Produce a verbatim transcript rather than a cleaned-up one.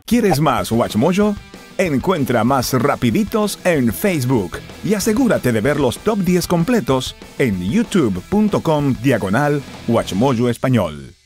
¿Quieres más WatchMojo? Encuentra más Rapiditos en Facebook y asegúrate de ver los top diez completos en youtube punto com diagonal WatchMojo Español.